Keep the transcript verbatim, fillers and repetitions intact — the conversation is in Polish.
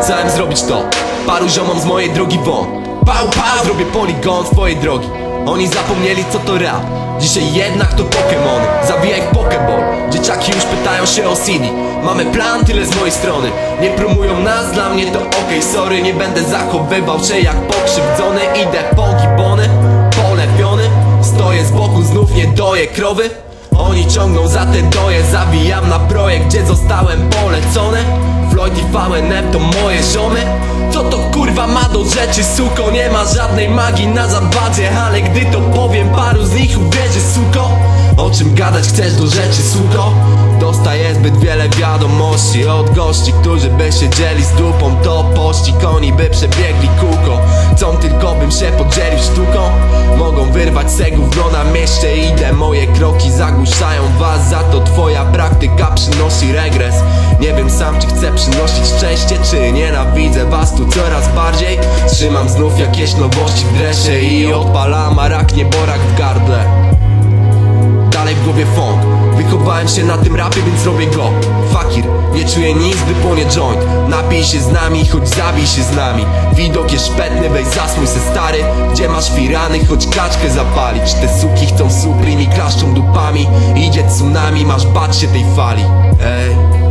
Chciałem zrobić to, paru ziomom z mojej drogi won. Pał, pał, zrobię poligon swojej drogi. Oni zapomnieli co to rap, dzisiaj jednak to Pokemony. Zabija ich Pokeball, dzieciaki już pytają się o C D. Mamy plan, tyle z mojej strony. Nie promują nas, dla mnie to okej, okay, sorry. Nie będę zachowywał się jak pokrzywdzony. Idę po gibony, polepiony. Stoję z boku, znów nie doję krowy. Oni ciągną za te doje, zawijam na projekt, gdzie zostałem polecony. Floyd i V N M to moje ziomy. Co to kurwa ma do rzeczy, suko? Nie ma żadnej magii na zabadzie, ale gdy to powiem, paru z nich uwierzy, suko. O czym gadać chcesz do rzeczy, suko? Dostaję zbyt wiele wiadomości od gości, którzy by siedzieli z dupą to pościg. Oni by przebiegli kółko, chcą tylko bym się podzielił sztuką. Mogą wyrwać se gówno na mieście, idę, moje kroki zagłuszają was. Za to twoja praktyka przynosi regres. Nie wiem sam, czy chcę przynosić szczęście, czy nienawidzę was tu coraz bardziej. Trzymam znów jakieś nowości w dresie i odpalam, a rak nie borak w gardle. Dalej w głowie funk, wychowałem się na tym rapie, więc robię go. Fakir, nie czuję nic, gdy płonie joint. Napij się z nami, choć zabij się z nami. Widok jest szpetny, weź zasmuj se stary. Gdzie masz firany, choć kaczkę zapalić. Te suki chcą suprim i klaszczą dupami. Idzie tsunami, masz bać się tej fali. Ej